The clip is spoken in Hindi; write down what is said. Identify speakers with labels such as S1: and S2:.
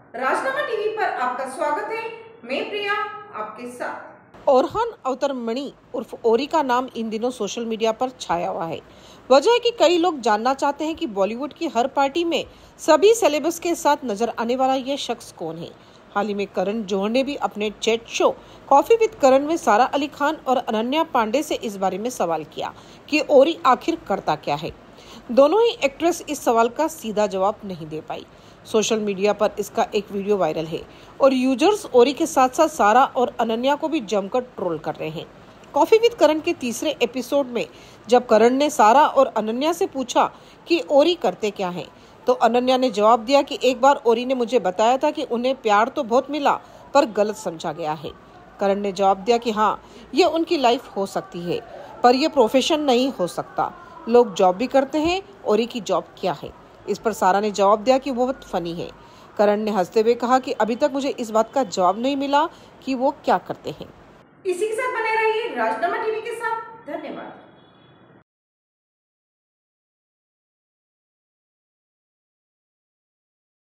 S1: राजनामा टीवी पर आपका स्वागत है। मैं प्रिया आपके साथ।
S2: ओरहान अवतरमणि उर्फ ओरी का नाम इन दिनों सोशल मीडिया पर छाया हुआ है। वजह है कि कई लोग जानना चाहते हैं कि बॉलीवुड की हर पार्टी में सभी सेलेब्स के साथ नजर आने वाला ये शख्स कौन है। हाल ही में करण जौहर ने भी अपने chat show coffee with Karan में सारा अली खान और अनन्या पांडे से इस बारे में सवाल किया कि ओरी आखिर करता क्या है। दोनों ही एक्ट्रेस इस सवाल का सीधा जवाब नहीं दे पाई। सोशल मीडिया पर इसका एक वीडियो वायरल है और यूजर्स ओरी के साथ साथ सारा और अनन्या को भी जमकर ट्रोल कर रहे हैं। कॉफी विद करण के तीसरे एपिसोड में जब करण ने सारा और अनन्या से पूछा कि ओरी करते क्या हैं, तो अनन्या ने जवाब दिया कि एक बार ओरी ने मुझे बताया था कि उन्हें प्यार तो बहुत मिला पर गलत समझा गया है। करण ने जवाब दिया कि हाँ, ये उनकी लाइफ हो सकती है पर यह प्रोफेशन नहीं हो सकता। लोग जॉब भी करते हैं, ओरी की जॉब क्या है। इस पर सारा ने जवाब दिया कि वो बहुत फनी है। करण ने हंसते हुए कहा कि अभी तक मुझे इस बात का जवाब नहीं मिला कि वो क्या करते हैं।
S1: इसी के साथ बने रहिए राजनामा टीवी के साथ। धन्यवाद।